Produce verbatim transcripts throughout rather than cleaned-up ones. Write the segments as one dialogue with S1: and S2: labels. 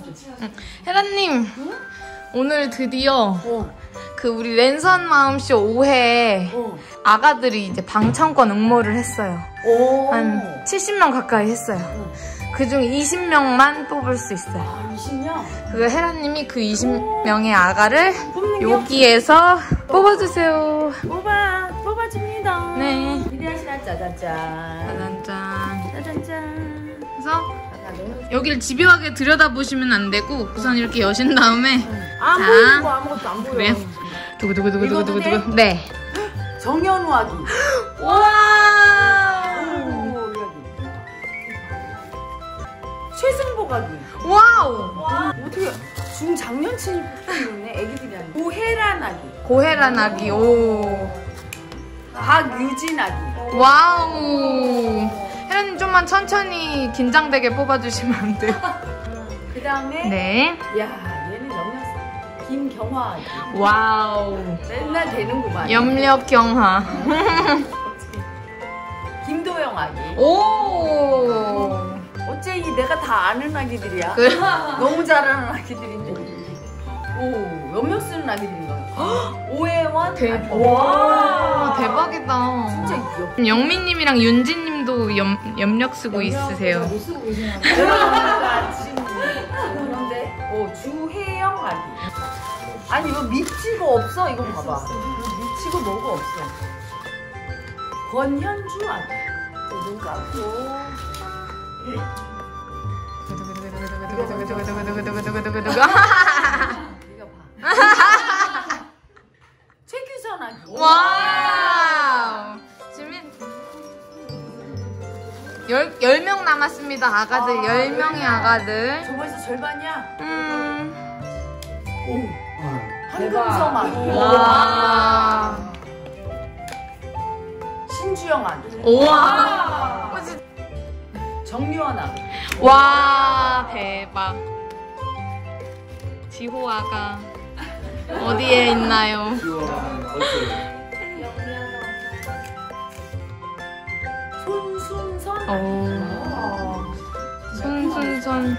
S1: 응. 헤라님, 응? 오늘 드디어 어. 그 우리 랜선 마음쇼 오 회에 어. 아가들이 이제 방청권 응모를 했어요. 오. 한 칠십 명 가까이 했어요. 어. 그중 이십 명만 뽑을 수 있어요.
S2: 아, 이십 명?
S1: 그거 헤라님이 그 이십 명의 아가를 여기에서 뽑아주세요.
S2: 뽑아, 뽑아줍니다.
S1: 네.
S2: 기대하시나 짜잔짠.
S1: 짜잔짠.
S2: 짜잔짠.
S1: 그래서 여기를 집요하게 들여다보시면 안 되고 우선 이렇게 여신 다음에
S2: 응. 안 보이고 아무것도 안 보여.
S1: 그래요? 두구두구두구두구두구. 네.
S2: 정현우 아기.
S1: 와.
S2: 최승복 아기.
S1: 와우.
S2: 와. 어떻게 중장년층이 뽑히네. 애기들이 아니고. 고혜란 아기.
S1: 고혜란 아기. 오.
S2: 박유진 아기.
S1: 와우. 혜란님 좀만 천천히 긴장되게 뽑아주시면 안 돼요?
S2: 그 다음에
S1: 네.
S2: 야 얘는 염력 김경화 아기.
S1: 와우.
S2: 맨날 되는구만.
S1: 염력 경화.
S2: 김도영 아기.
S1: 오.
S2: 어째 이 내가 다 아는 아기들이야.
S1: 그...
S2: 너무 잘하는 아기들인데. 오, 염력 쓰는 아기들인가. 오해원.
S1: 대박. 와, 대박이다.
S2: 진짜
S1: 귀엽다. 영민님이랑 윤지님도 염, 염력 쓰고 염력 있으세요.
S2: 못 쓰고 계시나 그런데, 오, 주혜영 아기. 아니, 이거 미치고 없어. 이거 봐봐. 미치고 뭐가 없어. 권현주 아기. 눈 감고. 이거 봐. 최규선 아기.
S1: 와우. 지금 열, 열 명 남았습니다. 아가들. 아, 열 명의 아가들.
S2: 저번에서 절반이야?
S1: 음.
S2: 오. 한금섬 아기.
S1: 와.
S2: 신주영 아기.
S1: 우와.
S2: 정유원 아기.
S1: 와, 대박. 지호 아가 어디에 있나요?
S2: 손순선.
S1: 오. 손순선.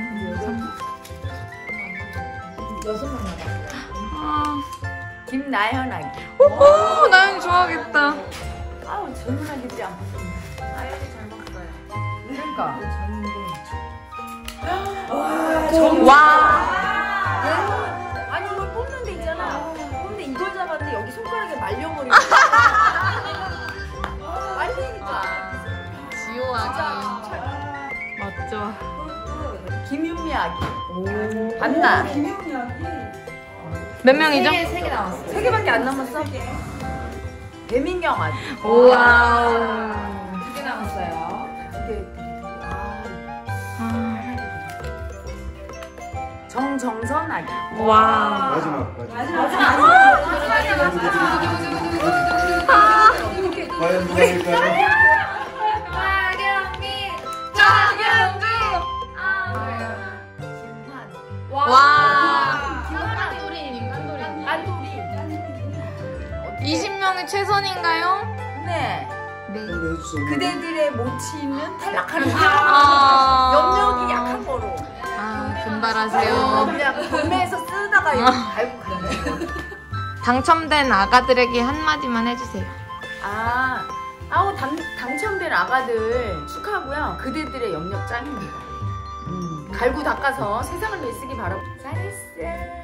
S2: 여섯 명 남았어요.
S1: 아.
S2: 김나연 아기.
S1: 오, 나연 좋아하겠다.
S2: 아우, 젊은 아기들이 안 뽑힌다. 나연이 잘 먹어요. 그러니까. 와, 정...
S1: 와.
S2: 아니, 이걸 뽑는 데 있잖아. 근데 이걸 잡았는데 여기 손가락에 말려버리고. 말리니까.
S1: 지호 아기. 맞죠.
S2: 김윤미 아기. 오. 안나. 김윤미 아기.
S1: 몇 명이죠?
S2: 세 개, 세 개 남았어. 세 개밖에 안 남았어? 배민경 아기.
S1: 와우.
S2: 두 개 남았어요. 두 개. 정정선 아기.
S1: 와.
S3: 마지막.
S2: 마지막.
S3: 과연 누가일까요?
S2: 박영미.
S1: 장현주.
S2: 김환.
S1: 와.
S2: 깐돌이. 깐돌이. 깐돌이.
S1: 이십 명이 최선인가요?
S2: 네.
S1: 네.
S2: 그대들의 모치는 탈락하는 거야.
S1: 아.
S2: 염력이 약한 거로.
S1: 아, 분발하세요.
S2: 그냥 구매해서 쓰다가 이렇게 갈고 가네.
S1: 당첨된 아가들에게 한마디만 해주세요.
S2: 아, 아우 당, 당첨된 아가들 축하하고요. 그대들의 염력 짱입니다. 음, 갈고 닦아서 세상을 내쓰기 바라고. 잘했어.